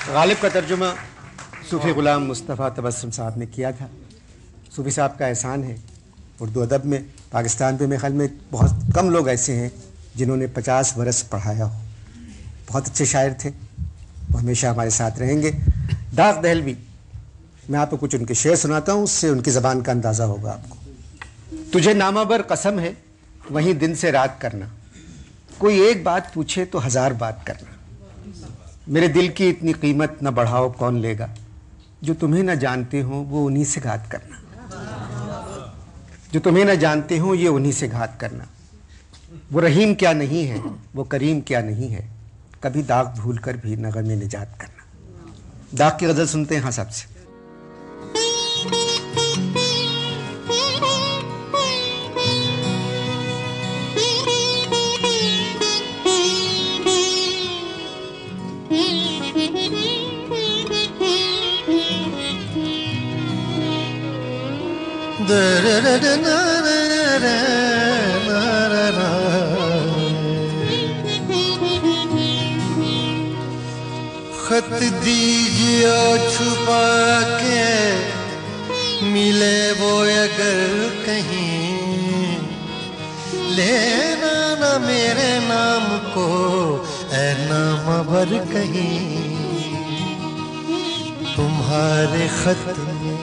गालिब का तर्जुमा सूफ़ी ग़ुलाम मुस्तफ़ा तबस्सुम साहब ने किया था। सूफ़ी साहब का एहसान है उर्दू अदब में, पाकिस्तान पे मेरे ख़्याल में बहुत कम लोग ऐसे हैं जिन्होंने 50 बरस पढ़ाया हो। बहुत अच्छे शायर थे, वो हमेशा हमारे साथ रहेंगे। दाग दहलवी, मैं आपको कुछ उनके शेर सुनाता हूँ, उससे उनकी ज़बान का अंदाज़ा होगा आपको। तुझे नामाबर कसम है वहीं दिन से रात करना, कोई एक बात पूछे तो 1000 बात करना। मेरे दिल की इतनी कीमत न बढ़ाओ कौन लेगा, जो तुम्हें न जानते हो वो उन्हीं से घात करना। जो तुम्हें न जानते हो ये उन्हीं से घात करना। वो रहीम क्या नहीं है, वो करीम क्या नहीं है, कभी दाग भूल कर भी न गम निजात करना। दाग की गज़ल सुनते हैं हाँ साहब से। खत दीजिए छुपा के, मिले वो अगर कहीं, लेना ना मेरे नाम को ऐ नामवर कहीं। तुम्हारे खत में,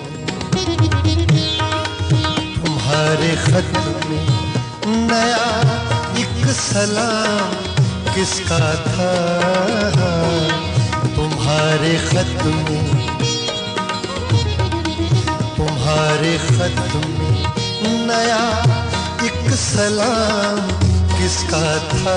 तुम्हारे खत में नया एक सलाम किसका था। तुम्हारे खत में, तुम्हारे खत में नया एक सलाम किसका था।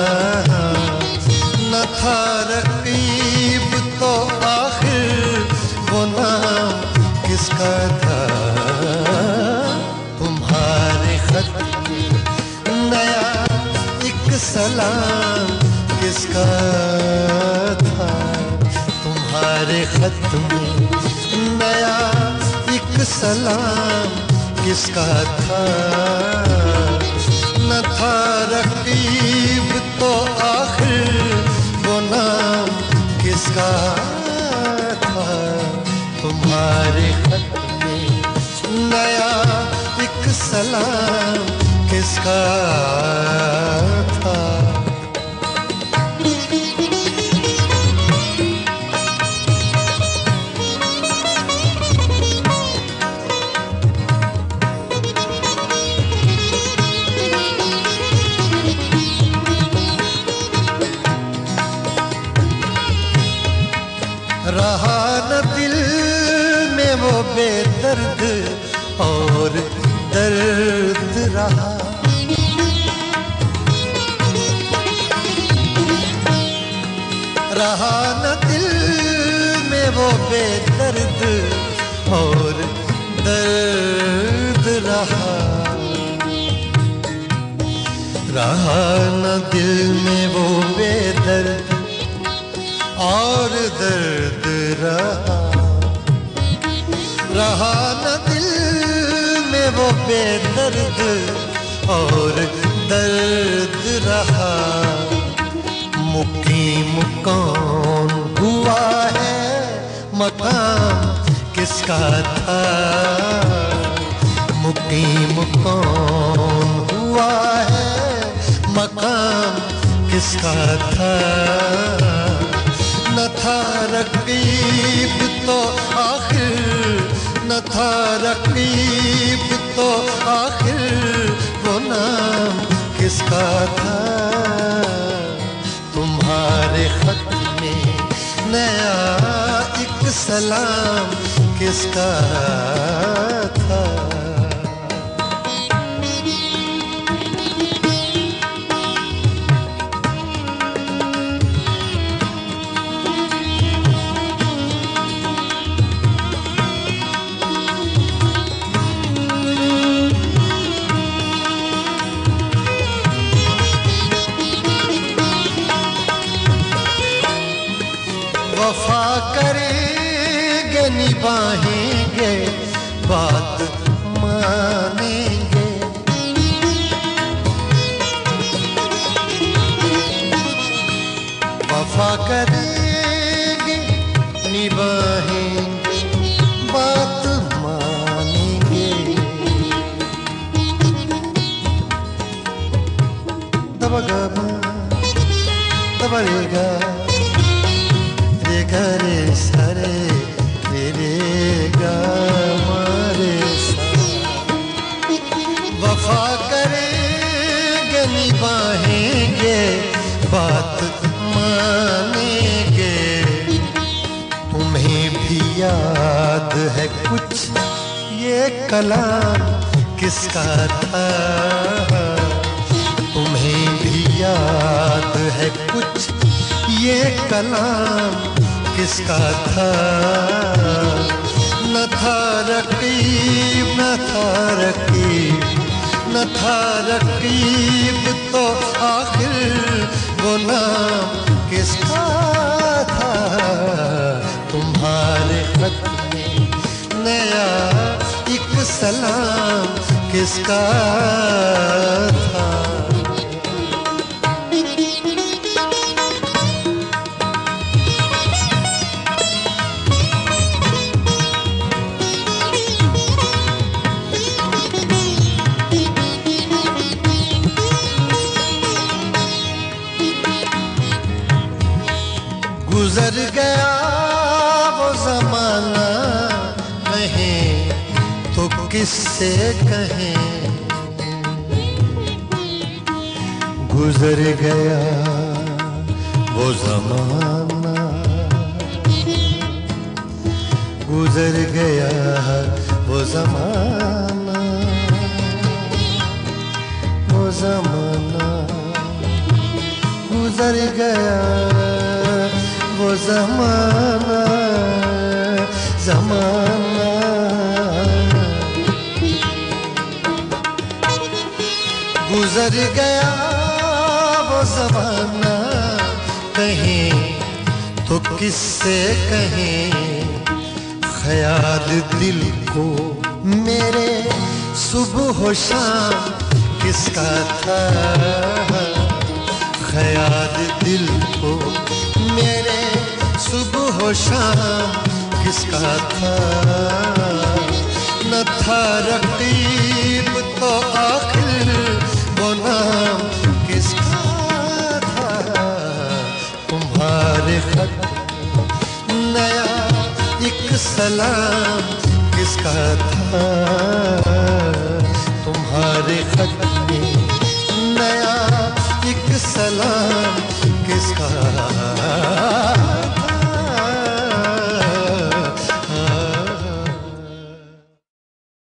न था रकीब तो आखिर वो नाम किसका था। तुम्हारे खत में नया एक सलाम किसका था। तुम्हारे खत में नया एक सलाम किसका था। न था रकीब तो आखिर वो नाम किसका था। तुम्हारे खत में नया एक सलाम किसका था। रहा न दिल में वो बेदर्द और दर्द रहा। रहा न दिल में वो बेदर्द और दर्द रहा। रहा न दिल में वो बेदर्द और दर्द रहा। रहा न दिल में वो बेदर्द और दर्द रहा। मुकीम कौन हुआ है, मकाम किसका था। मुकीम कौन हुआ है, मकाम किसका था। न था रकीब तो आखिर, न था रकीब तो आखिर वो नाम किसका था। तुम्हारे खत में नया एक सलाम किसका था। वफा करेंगे निभाएंगे बात मानेंगे। वफा करेंगे करे सरे फिरेगा मारे वफा करेंगे निभाएंगे बात मानेंगे तुम्हें भी याद है कुछ ये कलाम किसका था तुम्हें भी याद है कुछ ये कलाम किसका था न था रकीब न था रकीब न था रकीब तो आखिर वो नाम किसका था तुम्हारे खत में नया एक सलाम किसका था गुजर गया वो जमाना कहें तो किससे कहें गुजर गया वो जमाना गुजर गया वो जमाना वो जमाना गुजर गया वो जमाना जमाना गुजर गया वो जमाना कहें तो किससे कहें ख्याल दिल को मेरे सुबह शाम किसका था ख्याल दिल को मेरे सुबह शाम किसका था न था रकीब तो आखिर वो नाम किसका था तुम्हारे खत नया एक सलाम किसका था तुम्हारे खत में नया एक सलाम किसका